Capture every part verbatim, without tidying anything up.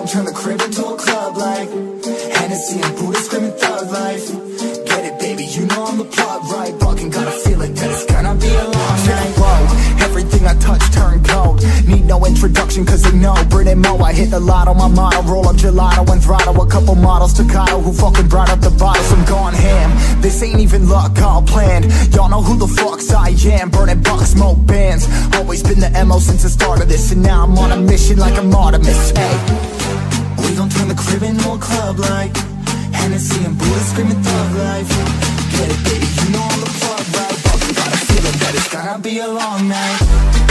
turn the crib into a club like Hennessy and Buddha screaming thug life. Get it, baby, you know I'm the plug, right? Fucking got a feeling that it's gonna be a long night. Whoa, everything I touch turn cold. Need no introduction cause they know Brit and Mo. I hit the lotto, my motto, roll up gelato and throttle a couple models staccato who fucking brought up the bottles. I'm gone ham, this ain't even luck, all planned. Y'all know who the fucks I am. Burning bucks, smoke bands. Always been the M O since the start of this, and now I'm on a mission like I'm Artemis. Hey, we gon' turn the crib into a club like Hennessy and Buddha screaming thug life. Get it, baby, you know I'm the plug, right? Fucking got a feeling that it's gonna be a long night.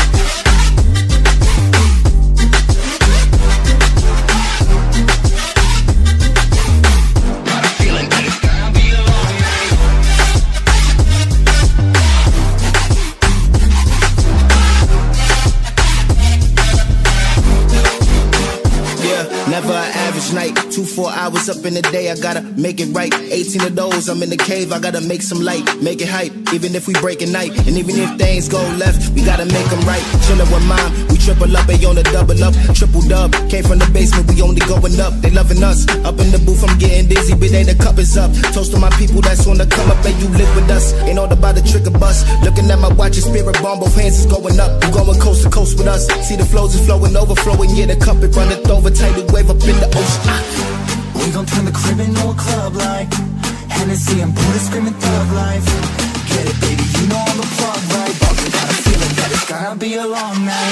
Never an average night, two, four hours up in the day, I gotta make it right. eighteen of those, I'm in the cave, I gotta make some light, make it hype, even if we break a night. And even if things go left, we gotta make them right. Chillin' with mom, we triple up, they on the double up, triple dub. Came from the basement, we only going up, they loving us. Up in the booth, I'm getting dizzy, but they the cup is up. Toast to my people that's on the come up, and you live with us. Ain't all about the trigger bus. Looking at my watch, your spirit bomb, both hands is going up. You going coast to coast with us. See the flows is flowing, overflowing, yeah, the cup it runneth over, tidal wave up in the ocean. Ah. We gon' turn the crib into a club like Hennessy and Buddha screaming thug life. Get it, baby, you know I'm the plug, right? Fucking got a feeling that it's gonna be a long night.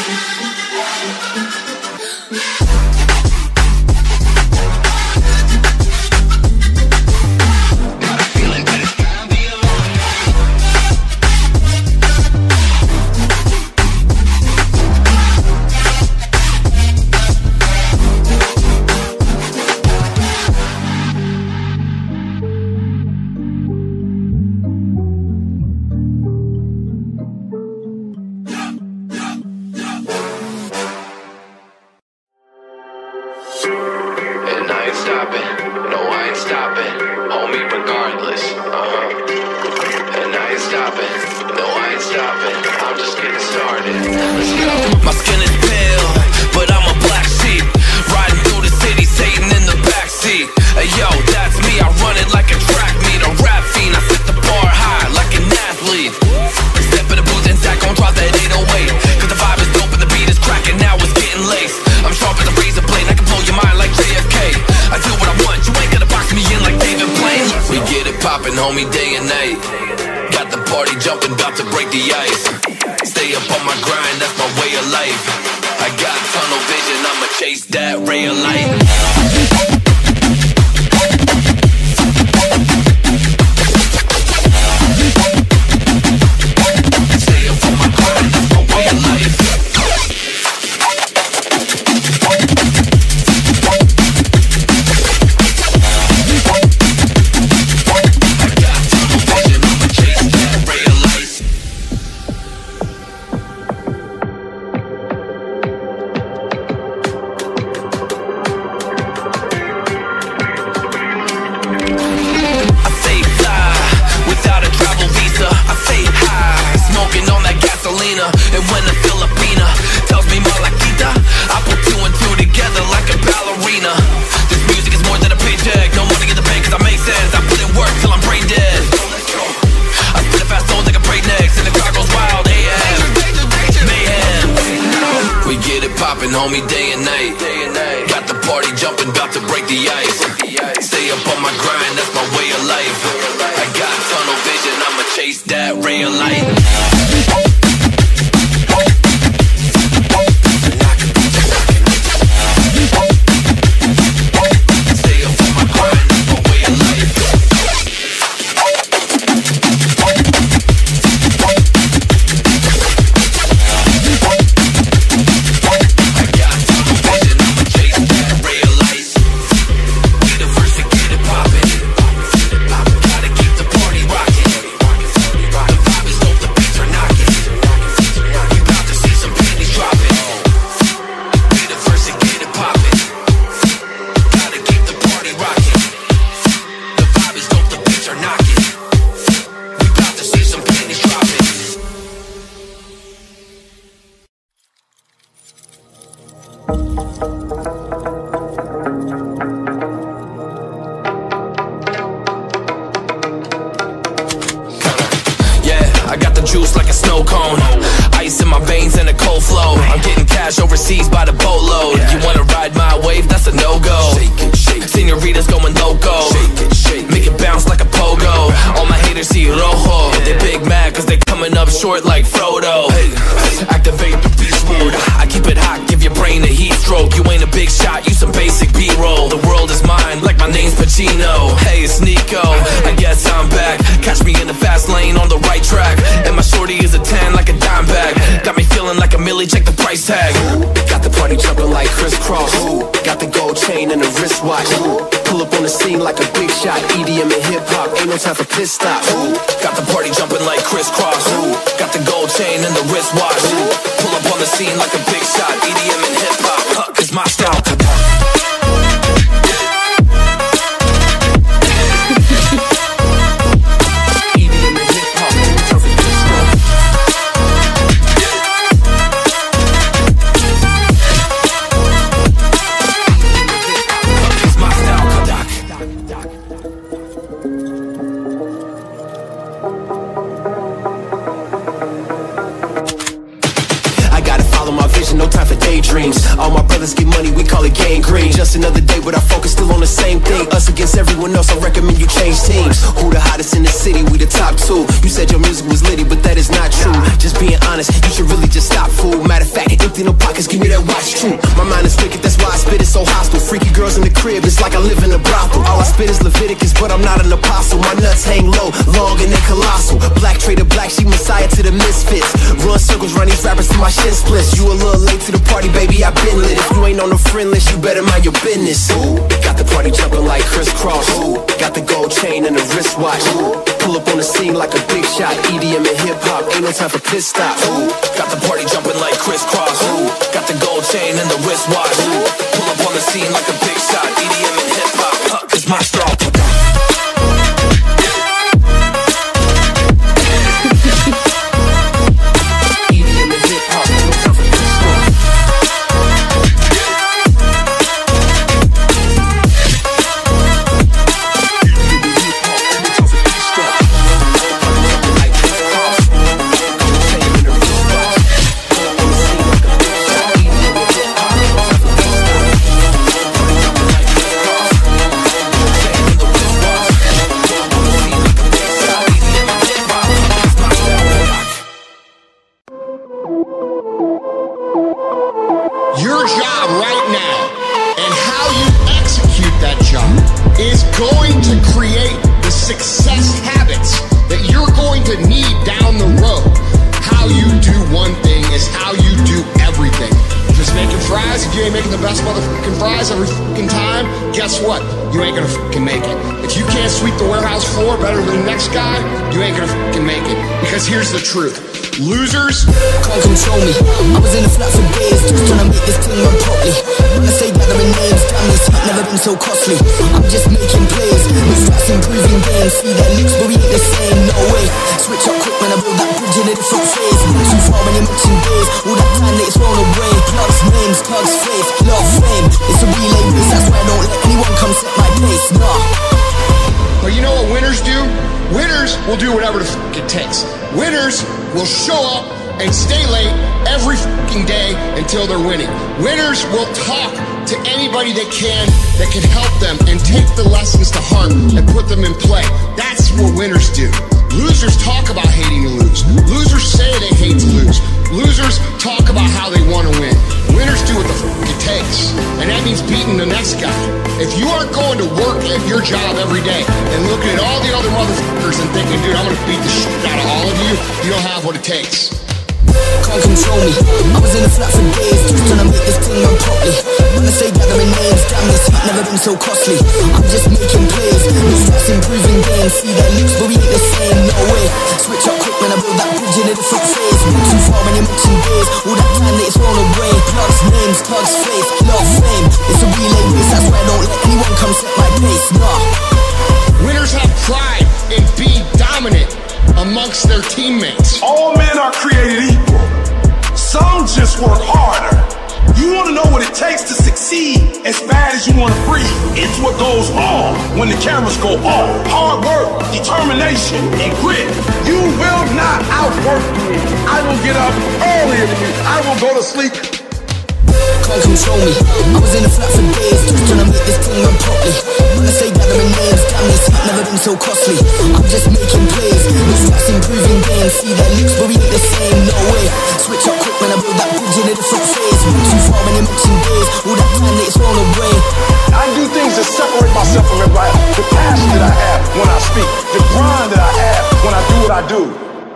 Homie, day and night. Got the party jumping, about to break the ice. Stay up on my grind, that's my way of life. I got tunnel vision, I'ma chase that ray of light. And when a Filipina tells me Malakita, I put two and two together like a ballerina. This music is more than a paycheck, no money in the bank cause I make sense. I put in work till I'm brain dead. I spit a fast soul like a break next, and the crowd goes wild, A M mayhem. We get it poppin', homie, day and night. Got the party jumping, about to break the ice. Stay up on my grind, that's my way of life. I got tunnel vision, I'ma chase that ray of light. juice like a snow cone. Ice in my veins and a cold flow. I'm getting cash overseas by the boatload. You wanna ride my wave? That's a no-go. Senoritas going loco. Make it bounce like a pogo. All my haters see rojo. They big mad cause they coming up short like Frodo. Activate the beast mode. I keep it hot, give your brain a heat stroke. You ain't a big shot, you some basic B-roll. The world is mine, like my name's Pacino. Hey, it's Nico, I guess I'm back. Catch me in the fast lane on the right track. And my shorty is a ten like a dime bag. Got me feeling like a millie, check the price tag. Got the party jumping like crisscross. Got the gold chain and the wristwatch. Pull up on the scene like a big shot. E D M and hip-hop, ain't no time for piss stops. Got the party jumping like crisscross. Got the gold chain and the wristwatch. Pull up on the scene like a big shot. E D M and hip-hop, cause my style. No time for daydreams. All my brothers get money, we call it gangrene. Just another day, but our focus still on the same thing. Us against everyone else, I recommend you change teams. Who the hottest in the city? We the top two. You said your music was litty, but that is not true. Just being honest, you should really just stop, fool. Matter of fact, empty no pockets, give me that watch too. My mind is wicked, that's why I spit it so hostile. Freaky girls in the crib, it's like I live in a brothel. All I spit is Leviticus, but I'm not an apostle. My nuts hang low, long and they colossal. Black trader black, she messiah to the misfits. Run circles, run these rappers till my shit splits. You a little late to the party, baby, I been lit. If you ain't on the friend list, you better mind your business. Ooh, got the party jumping like crisscross. Ooh, got the gold chain and the wristwatch. Ooh, pull up on the scene like a big shot. E D M and hip-hop, ain't no time for piss stops. Ooh, got the party jumping like crisscross. Ooh, got the gold chain and the wristwatch. Ooh, pull up on the scene like a big shot. E D M and hip-hop, cause my style. Your job right now and how you execute that job is going to create the success habits that you're going to need down the road. How you do one thing is how you do everything. Just making fries, if you ain't making the best motherfucking fries every fucking time, guess what? You ain't gonna fucking make it. If you can't sweep the warehouse floor better than the next guy, you ain't gonna fucking make it. Because here's the truth. Losers can't control me. I was in the flat for days, just trying to make this thing run properly. When I say gathering names, damn, this heat never been so costly. I'm just making plays, with stats improving games. See that looks, but we ain't the same, no way. Switch up quick when I build that bridge in a different phase. Too far when you mention days, all that time that it's thrown away. Plugs, names, plugs, faith, love, fame. It's a relay race, that's why I don't let anyone come set my pace, nah. But you know what winners do? Winners will do whatever the fuck it takes. Winners will show up and stay late every fucking day until they're winning. Winners will talk to anybody they can that can help them and take the lessons to heart and put them in play. That's what winners do. Losers talk about hating to lose. Losers say they hate to lose. Losers talk about how they want to win. Winners do what the fuck it takes. And that means beating the next guy. If you aren't going to work at your job every day and looking at all the other motherfuckers and thinking, dude, I'm going to beat the shit out of all of you, you don't have what it takes. Can't control me. I was in the flat for days, just trying to make this thing run properly. When I say gathering names, damn, this heat never been so costly. I'm just making plays, with stats improving games. See that looks, but we ain't the same, no way. Switch up quick when I build that bridge in a different phase. Too far when you mention days, all that time that it's thrown away. Plugs, names, plugs, faith, love, fame. It's a relay race, that's why I don't let anyone come set my pace, nah. Winners have pride in being dominant amongst their teammates. All men are created equal. Some just work harder. You want to know what what it takes to succeed as bad as you want to breathe. It's what goes on when the cameras go off. Hard work, determination, and grit. You will not outwork me. I will get up earlier than you. I will go to sleep. Can't control me. I was in the flat for days, just trying to make this thing run properly. When I say gathering names, damn this heat never been so costly. I'm just making plays, this rats improving games. See that looks, but we ain't the same, no way. Switch up quick when I build that bridge in a different phase. Went too far when you mention days, all that time that it's thrown away. I do things to separate myself from everybody. The passion that I have when I speak, the grind that I have when I do what I do.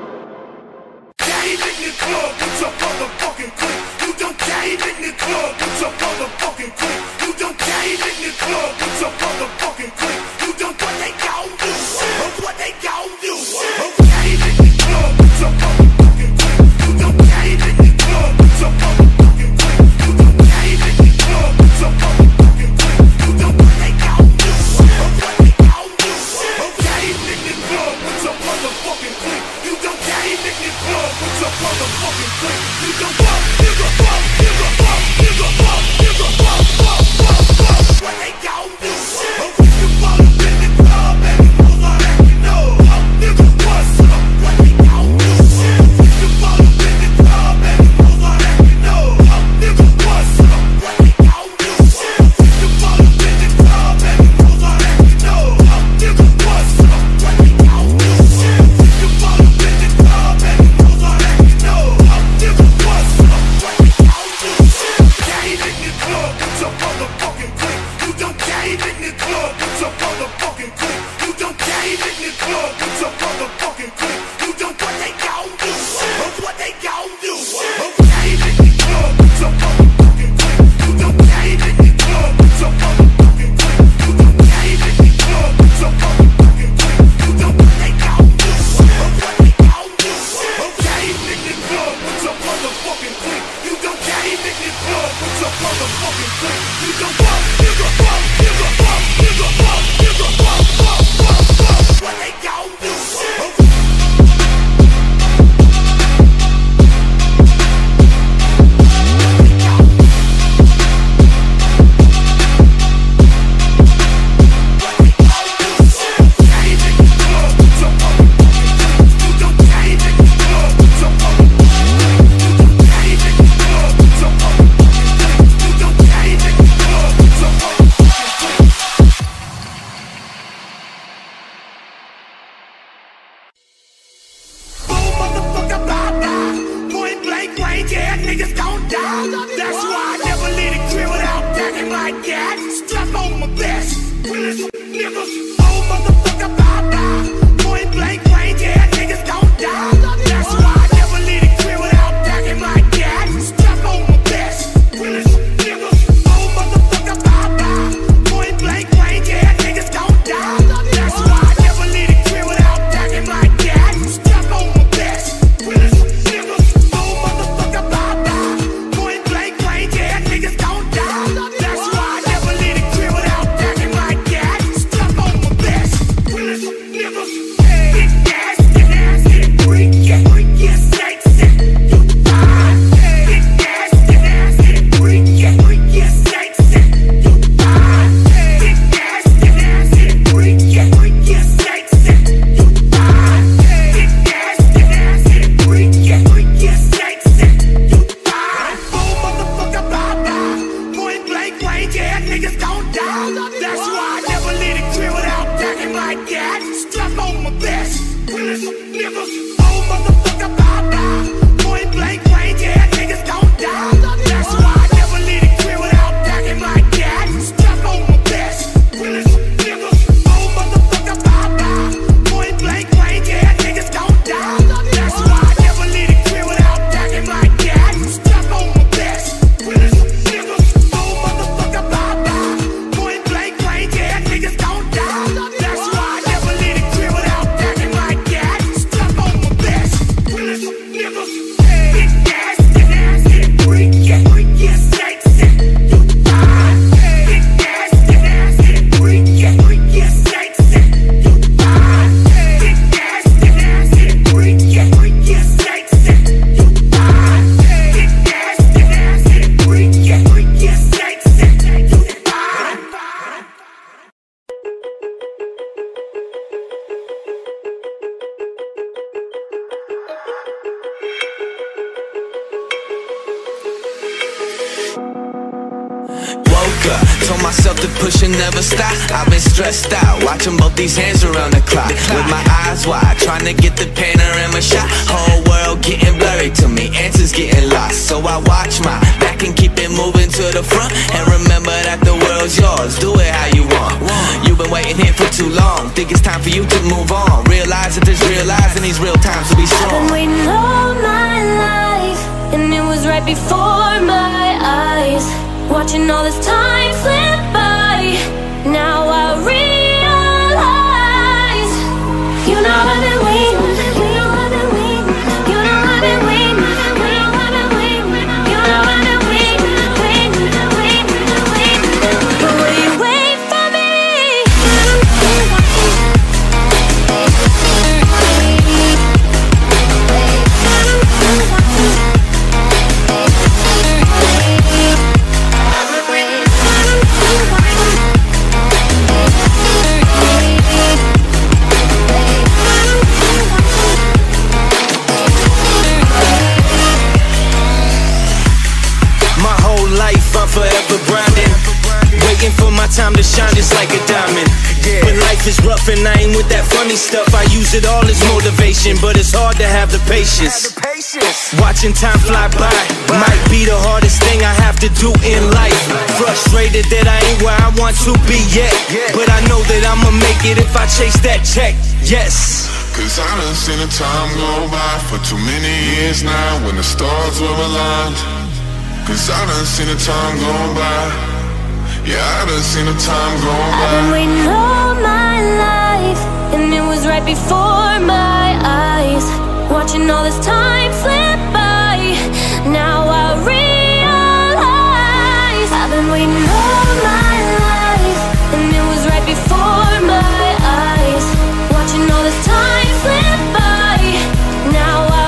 Cave in the club with your motherfucking click. You don't cave in the club with your motherfucking click. You don't cave in the club with your motherfucking click. You don't what they gon' do, or what they gon' do. Cave in the club with your motherfucking click. You don't cave in the club with your motherfucking click. You don't cave in the club with your motherfucking click. You don't what they gon' do, or what they gon' do. Cave in the club with your motherfucking click. You don't cave in the club with your motherfucking click. You don't fuck, nigga, fuck, nigga, fuck, nigga, fuck, nigga, fuck, fuck, fuck, fuck. What they gon' do? Oh, you fall up in the club and you move on like you know. Oh, nigga, what's up? What they gon' do? You fall up in the club and you move on like you know. Oh, nigga, what's up? What they gon' do? You fall up in the club and you move on like you know. Oh, nigga, what's up? What they gon' do? You fall up in the club and you move on like you know. Oh, nigga, what's up? What they gon' do? Cave in the club with your motherfucking click. You don't cave in the club with your motherfucking click. You don't cave in the club with your motherfucking click. You don't what they gon' do, or what they gon' do. Cave in the club with your motherfucking click. You don't cave in the club with your motherfucking click. You don't cave in the club with your motherfucking click. You don't what they gon' do, or what they gon' do. Cave in the club with your motherfucking click. You don't cave in the club with your motherfucking click. You don't fuck, nigga, fuck, nigga, fuck, nigga, fuck, nigga, fuck, fuck, fuck, fuck. What they gon' do? up. Told myself to push and never stop. I've been stressed out, watching both these hands around the clock. With my eyes wide, trying to get the panorama shot. Whole world getting blurry to me, answers getting lost. So I watch my back and keep it moving to the front. And remember that the world's yours, do it how you want. You've been waiting here for too long, think it's time for you to move on. Realize that there's real lies in these real times to be strong. I've been waiting all my life, and it was right before my eyes. Watching all this time slip by, now I realize. You know I've been waiting, you know I've been waiting, you know I've been waiting, you know I've been waiting, you know I've been waiting, waiting, waiting, waiting. But will you wait for me? I'm forever grinding, waiting for my time to shine just like a diamond. When life is rough and I ain't with that funny stuff, I use it all as motivation, but it's hard to have the patience. Watching time fly by might be the hardest thing I have to do in life. Frustrated that I ain't where I want to be yet, but I know that I'ma make it if I chase that check, yes. Cause I done seen the time go by for too many years now when the stars were aligned. Cause I done seen the time go by. Yeah, I done seen the time go by. I've been waiting all my life, and it was right before my eyes. Watching all this time slip by, now I realize. I've been waiting all my life, and it was right before my eyes. Watching all this time slip by, now I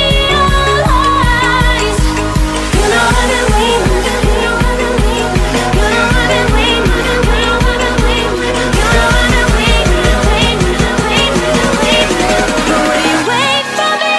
realize. You know I've been waiting, you know I've been waiting, you know I've been waiting, you know I've been waiting, you know I've been waiting, waiting, waiting, waiting. But will you wait for me?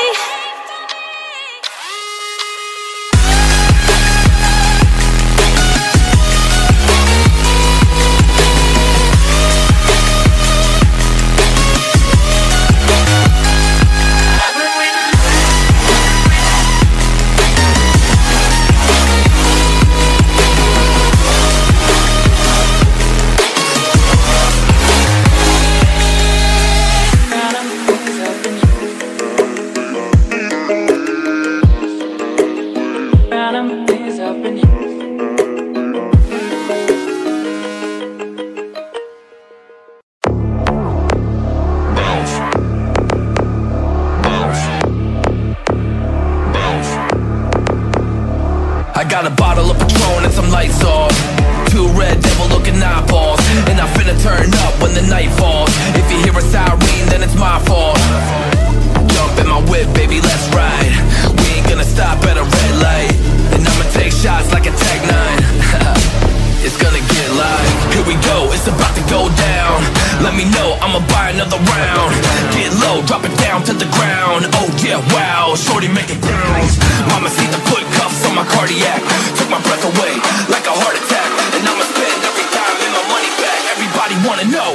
I got a bottle of Patron and some lights off, two red devil looking eyeballs, and I finna turn up when the night falls. If you hear a siren, then it's my fault. Jump in my whip, baby, let's ride. We ain't gonna stop at a red light, and I'ma take shots like a Tech nine. It's gonna get live. Here we go, it's about to go down. Let me know, I'ma buy another round. Get low, drop it down to the ground. Oh yeah, wow, shorty make it bounce. Mama see the put cuffs on my cardiac. Took my breath away like a heart attack. And I'ma spend every dime in my money back. Everybody wanna know.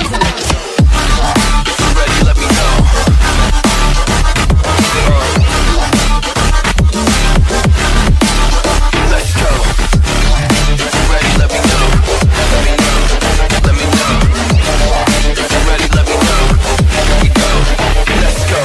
If you're ready, let me know. Let's go. If you're ready, let me know. Let me know. Let me know. If you're ready, let me know. Here we go. Let's go.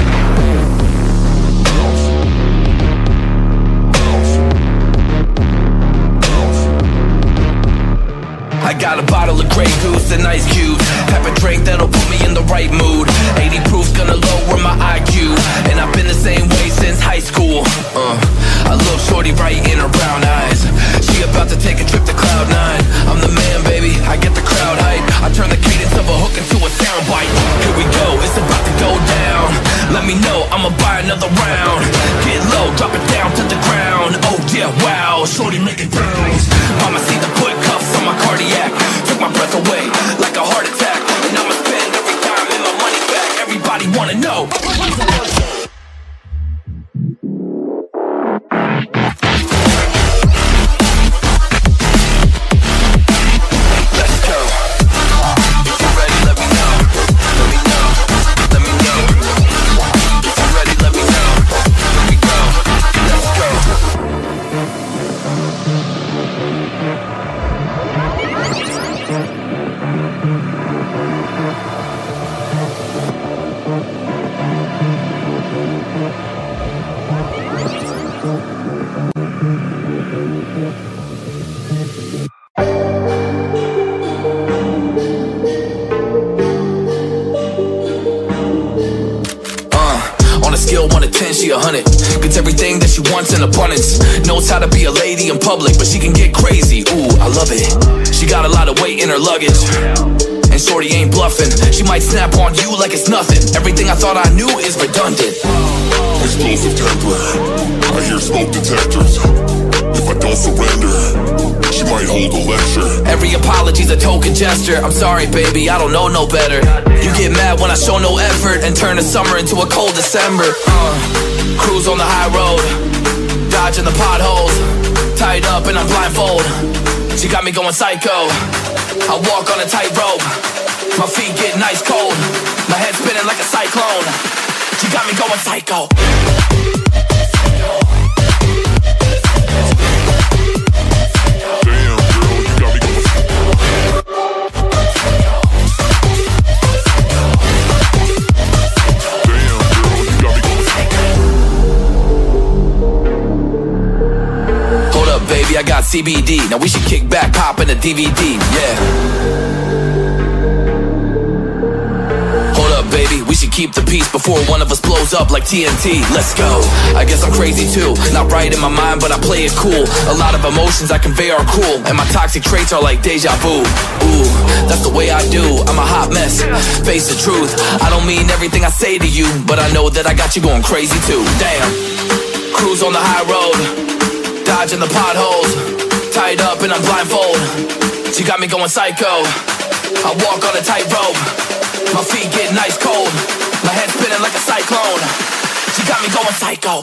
I got a bottle of Grey Goose and ice cubes. Have a drink that'll put me in the right mood. eighty proof's gonna lower my I Q, and I've been the same way since high school. Uh, I love shorty right in her brown eyes. She about to take a trip to cloud nine. I'm the man, baby, I get the crowd hype. I turn the cadence of a hook into a soundbite. Here we go, it's about to go down. Let me know, I'ma buy another round. Get low, drop it down to the ground. Oh yeah, wow, shorty make it bounce. Mama see the put cuffs on my cardiac. Took my breath away like a heart attack. And I'ma spend every dime in my money back. Everybody wanna know. don't want a ten, she a hundred. Gets everything that she wants in abundance. Knows how to be a lady in public, but she can get crazy, ooh, I love it. She got a lot of weight in her luggage, and shorty ain't bluffing. She might snap on you like it's nothing. Everything I thought I knew is redundant. Explosive temper, I hear smoke detectors. If I don't surrender, she might hold a lecture. Every apology's a token gesture. I'm sorry, baby, I don't know no better. You get mad when I show no effort and turn the summer into a cold December. uh, Cruise on the high road, dodging the potholes, tied up and I'm blindfold. She got me going psycho. I walk on a tightrope, my feet get nice cold, my head spinning like a cyclone. She got me going psycho. Baby, I got C B D. Now we should kick back, pop in a D V D, yeah. Hold up, baby, we should keep the peace before one of us blows up like T N T. Let's go. I guess I'm crazy too. Not right in my mind, but I play it cool. A lot of emotions I convey are cool, and my toxic traits are like deja vu. Ooh, that's the way I do. I'm a hot mess, face the truth. I don't mean everything I say to you, but I know that I got you going crazy too. Damn. Cruise on the high road, dodging the potholes, tied up and I'm blindfold. She got me going psycho. I walk on a tightrope, my feet get nice cold, my head spinning like a cyclone. She got me going psycho.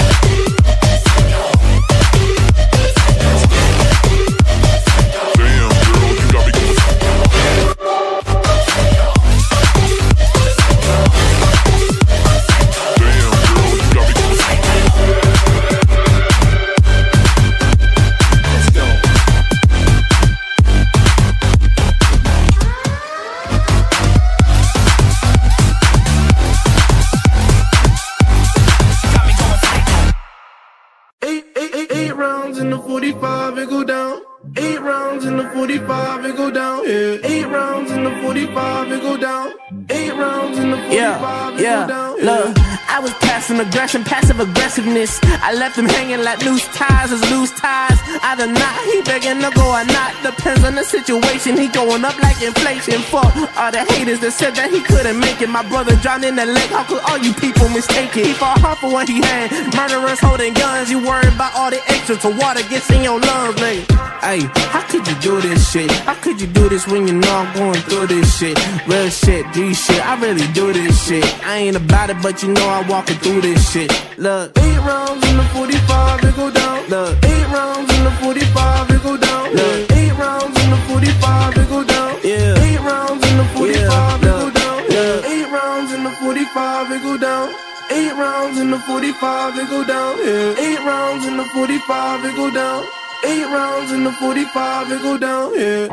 forty-five, it go down. Eight rounds in the forty-five, it go down. Yeah. Eight rounds in the forty-five, it go down. Eight rounds in the forty-five, yeah, it go down. Yeah. Look, I was passing aggression, passive aggressiveness. I left him hanging like loose ties as loose ties. Either not, he begging to go or not. Depends on the situation. He going up like inflation. Fuck all the haters that said that he couldn't make it. My brother drowned in the lake. How could all you people mistake it? He fought hard for what he had. Murderers holding guns. You worried about all the extra till water gets in your lungs, nigga. Hey, how could you do this shit? How could you do this when you know I'm going through this shit? Real shit, G shit, I really do this shit. I ain't about it, but you know I'm walking through this shit. Look, eight rounds in the forty-five, it go down. Look, eight rounds in the forty-five, it go down. Look, eight rounds in the forty-five, it go down. Yeah, eight rounds in the forty-five, yeah, it go down. Yeah. Eight rounds in the forty-five, it go down. Eight rounds in the forty-five, it go down. Yeah. Eight rounds in the forty-five, it go down. Eight rounds in the forty-five, it go down. Yeah.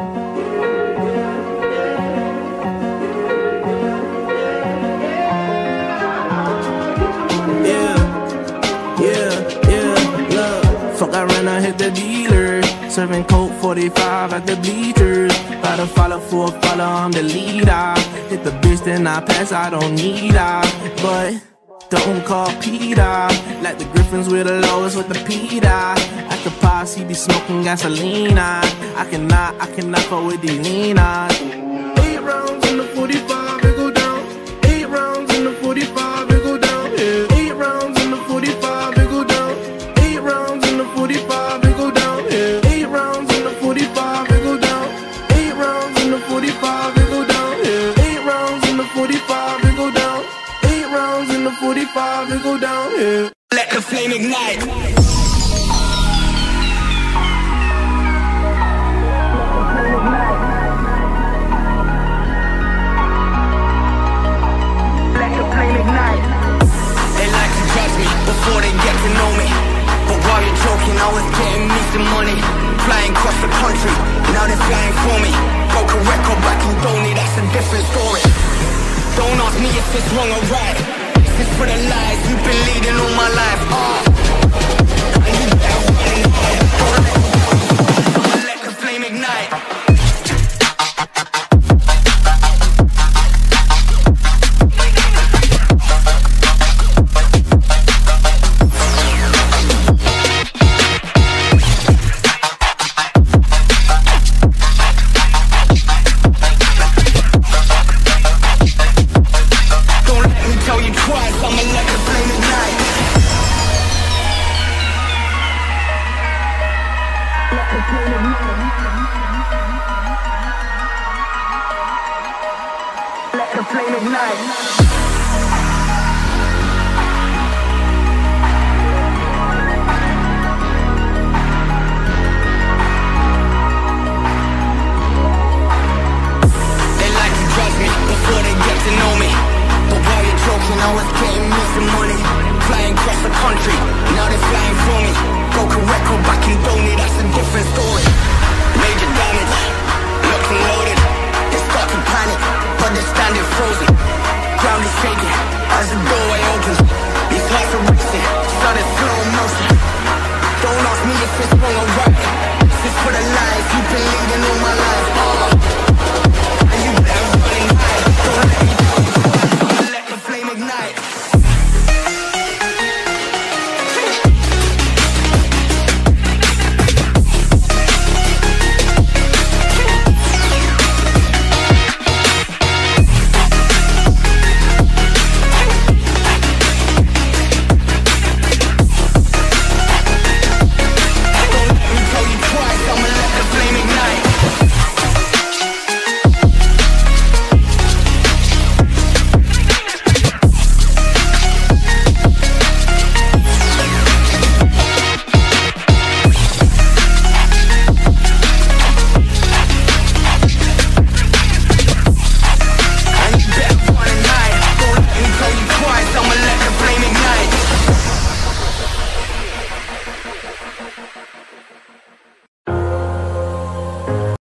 Fuck, I ran, I hit the dealer. Serving coke forty-five at the bleachers. About to follow for a follow, I'm the leader. Hit the bitch, then I pass, I don't need her. But don't call Peter. Like the Griffins with the lowest with the Peter. At the posse, he be smoking gasoline. I cannot, I cannot fuck with these leaners. Eight rounds in the forty-five, it go down. Eight rounds in the forty-five, it go down. Yeah. Eight rounds in the forty-five, it go down. Eight rounds in the forty-five, it go down. Yeah. Eight rounds in the forty-five, it go down. Eight rounds in the forty-five, it go down. Yeah. Eight rounds in the forty-five, it go down. Eight rounds in the forty-five, it go down. Yeah. Let the flame ignite. Before they get to know me, but while you're joking, I was getting me some money. Flying across the country, now they're flying for me. Broke a record back in Donny, that's a different story. Don't ask me if it's wrong or right. This is for the lies you've been leading all my life. Oh, and you better run and hide. Don't let the flame ignite. Let the flame ignite. Before they get to know me, but while you're joking, I was getting me some money. Flying across the country, now they're flying for me. Broke a record back in Donny, that's a different story.